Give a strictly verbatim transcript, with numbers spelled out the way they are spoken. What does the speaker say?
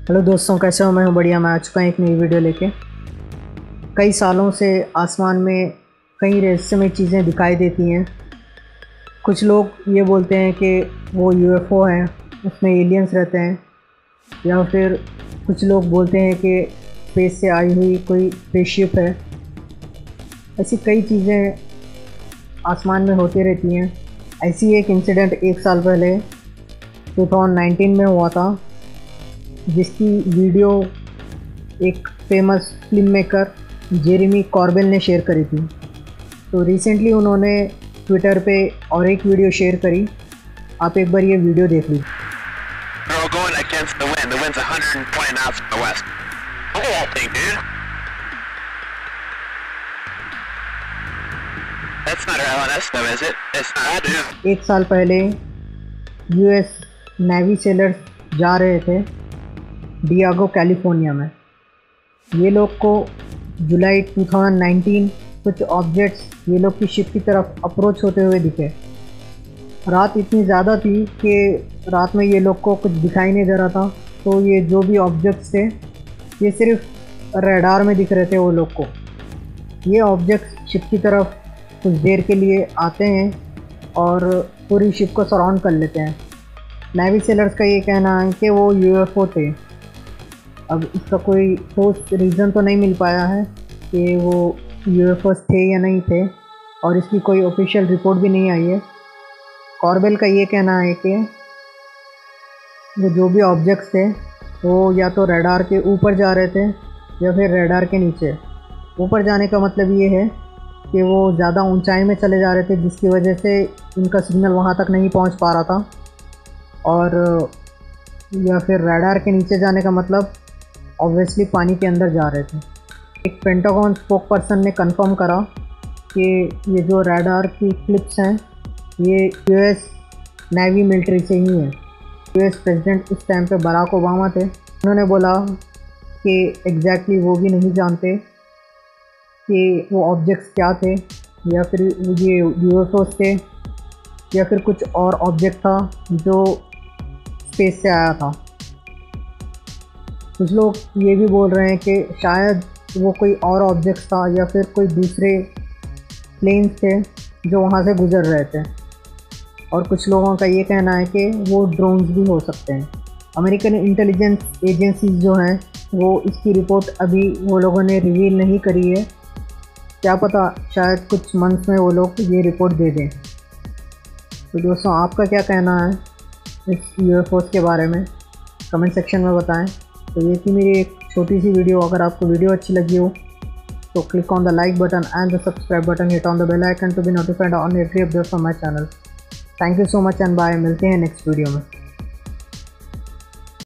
Hello दोस्तों, कैसे हो? मैं हूं बढ़िया। मैं आ चुका हूं एक नई वीडियो लेके। कई सालों से आसमान में कई रहस्यमय चीज़ें दिखाई देती हैं। कुछ लोग ये बोलते हैं कि वो यूएफओ हैं, उसमें एलियंस रहते हैं, या फिर कुछ लोग बोलते हैं कि स्पेस से आई हुई कोई स्पेसशिप है। ऐसी कई चीज़ें आसमान में होती रहती हैं। ऐसी एक इंसिडेंट एक साल पहले टू थाउजेंड नाइनटीन में हुआ था, जिसकी वीडियो एक famous film maker Jeremy Corbell ने शेयर करी थी। तो रिसेंटली उन्होंने ट्विटर पे और एक वीडियो शेयर करी। आप एक बार ये वीडियो देख लीजिए। एक साल पहले यूएस नेवी सेलर्स जा रहे थे डियागो कैलिफोर्निया में। ये लोग को जुलाई टू थाउजेंड नाइनटीन कुछ ऑब्जेक्ट्स ये लोग की शिप की तरफ अप्रोच होते हुए दिखे। रात इतनी ज़्यादा थी कि रात में ये लोग को कुछ दिखाई नहीं दे रहा था। तो ये जो भी ऑब्जेक्ट्स थे ये सिर्फ रडार में दिख रहे थे वो लोग को। ये ऑब्जेक्ट्स शिप की तरफ कुछ देर के लिए आते हैं और पूरी शिप को सराउंड कर लेते हैं। नेवी सेलर्स का ये कहना है कि वो यूएफओ थे। अब इसका कोई ठोस रीज़न तो नहीं मिल पाया है कि वो यूएफओस थे या नहीं थे, और इसकी कोई ऑफिशियल रिपोर्ट भी नहीं आई है। कॉर्बेल का ये कहना है कि वो जो भी ऑब्जेक्ट्स थे वो या तो रडार के ऊपर जा रहे थे या फिर रडार के नीचे। ऊपर जाने का मतलब ये है कि वो ज़्यादा ऊंचाई में चले जा रहे थे, जिसकी वजह से इनका सिग्नल वहाँ तक नहीं पहुँच पा रहा था। और या फिर रडार के नीचे जाने का मतलब ऑब्वियसली पानी के अंदर जा रहे थे। एक पेंटागन स्पोक पर्सन ने कंफर्म करा कि ये जो रडार की क्लिप्स हैं ये यूएस नेवी मिलिट्री से ही हैं। यूएस प्रेसिडेंट उस टाइम पे बराक ओबामा थे। उन्होंने बोला कि एग्जैक्टली वो भी नहीं जानते कि वो ऑब्जेक्ट्स क्या थे, या फिर ये यूएफओस थे या फिर कुछ और ऑब्जेक्ट था जो स्पेस से आया था। कुछ लोग ये भी बोल रहे हैं कि शायद वो कोई और ऑब्जेक्ट था या फिर कोई दूसरे प्लेन्स थे जो वहाँ से गुजर रहे थे। और कुछ लोगों का ये कहना है कि वो ड्रोन्स भी हो सकते हैं। अमेरिकन इंटेलिजेंस एजेंसीज जो हैं वो इसकी रिपोर्ट अभी वो लोगों ने रिवील नहीं करी है। क्या पता शायद कुछ मंथ्स में वो लोग ये रिपोर्ट दे दें। तो दोस्तों, आपका क्या कहना है इस यूएफओस के बारे में? कमेंट सेक्शन में बताएं। तो ये थी मेरी एक छोटी सी वीडियो। अगर आपको वीडियो अच्छी लगी हो तो click on the like button and the subscribe button, hit on the bell icon to be notified on every update from my channel. Thank you so much and bye. मिलते हैं next video में।